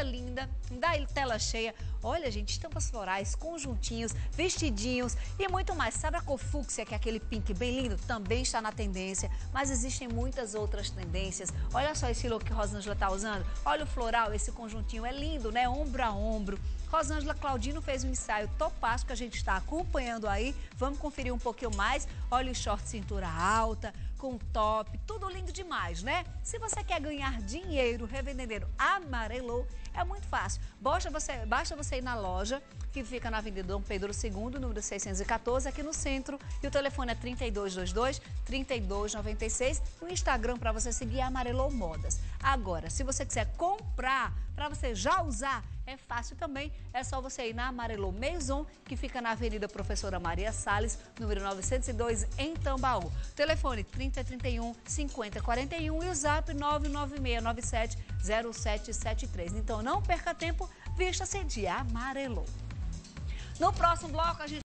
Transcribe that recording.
linda, da tela cheia. Olha, gente, estampas florais, conjuntinhos, vestidinhos e muito mais. Sabe a cor fúcsia, que é aquele pink bem lindo? Também está na tendência, mas existem muitas outras tendências. Olha só esse look que Rosângela está usando. Olha o floral, esse conjuntinho é lindo, né? Ombro a ombro. Rosângela Claudino fez um ensaio topástico que a gente está acompanhando aí. Vamos conferir um pouquinho mais. Olha o short cintura alta, com top, tudo lindo demais, né? Se você quer ganhar dinheiro revendendo Amarelou, é muito fácil. Basta você ir na loja, que fica na Avenida Dom Pedro II, número 614, aqui no centro. E o telefone é 3222-3296. E o Instagram para você seguir é Amarelou Modas. Agora, se você quiser comprar, para você já usar, é fácil também. É só você ir na Amarelou Maison, que fica na Avenida Professora Maria Salles, número 902, em Tambaú. Telefone 3031-5041 e o zap 996970773. Então não perca tempo, vista-se de Amarelou. No próximo bloco a gente